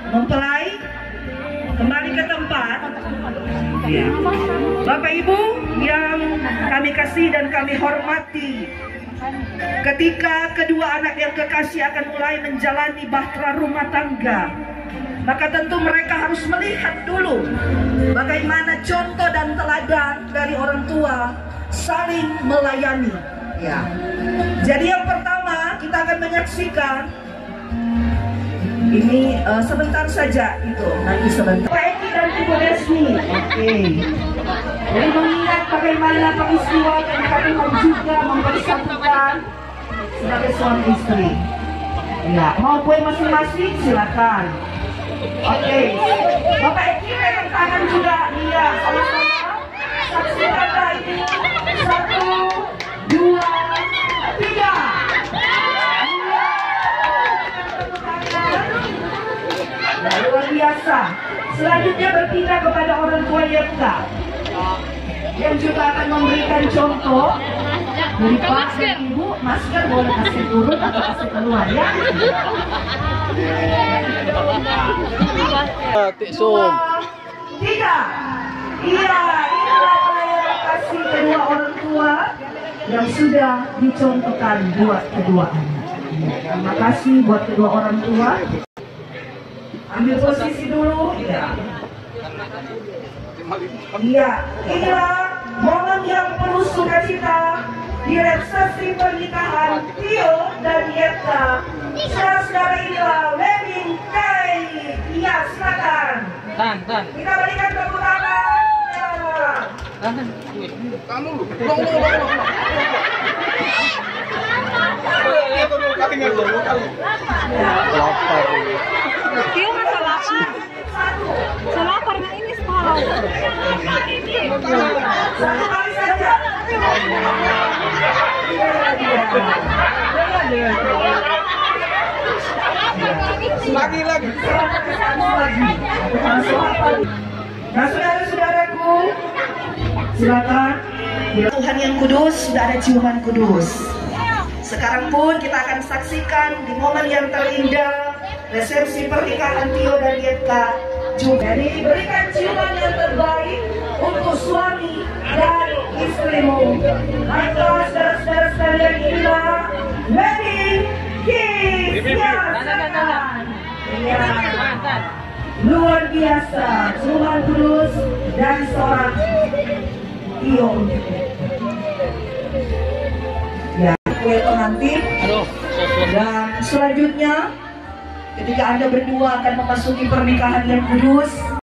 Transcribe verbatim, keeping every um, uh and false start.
mempelai kembali ke tempat. Ya. Bapak Ibu yang kami kasih dan kami hormati, ketika kedua anak yang kekasih akan mulai menjalani bahtera rumah tangga, maka tentu mereka harus melihat dulu bagaimana contoh dan teladan dari orang tua saling melayani. Ya. Jadi yang pertama kita akan menyaksikan ini uh, sebentar saja itu, nanti sebentar. Pak Eki dan Ibu Desni. Oke. Okay. Jadi mengingat bagaimana peristiwa dan kalian juga mempersatukan sebagai suami istri. Ya, mau kue masing-masing silakan. Oke. Okay. Bapak Eki pegang tangan juga. Iya, sama-sama. Saksikan lagi. Satu, dua, tiga. Luar biasa. Selanjutnya berpindah kepada orang tua Yepta yang juga akan memberikan contoh. Dari Pak dan Ibu, masker boleh kasih turun atau kasih keluar ya. Dua, tiga. Iya, inilah pelayanan kasih kedua orang tua yang sudah dicontohkan buat kedua anak. Terima kasih buat kedua orang tua. Ambil posisi dulu. Iya. Iya, inilah momen yang penuh sukacita di resepsi pernikahan Tio dan Yepta. Saudara inilah wedding day. Iya, silakan. Tan, tan. Kita berikan tepuk tangan. Ya. Kamu lu. Long long long. Itu dulu katingan dulu kali. Lapar. Tio masa lapar. Selapar nggak ini setahun. Satu kali saja. Lagi lagi. Nah, saudara-saudaraku, silakan. Tuhan yang kudus, sudah ada ciuman kudus. Sekarang pun kita akan saksikan di momen yang terindah resepsi pernikahan Tio dan Yepta. Juga diberikan ciuman yang terbaik untuk suami dan istrimu. Baiklah, saudara-saudara sekalian, inilah wedding kiss. Ya, silakan. Ya. Luar biasa, ciuman kudus dari seorang Tio. Ya, kue pengantin. Dan selanjutnya, ketika Anda berdua akan memasuki pernikahan yang kudus,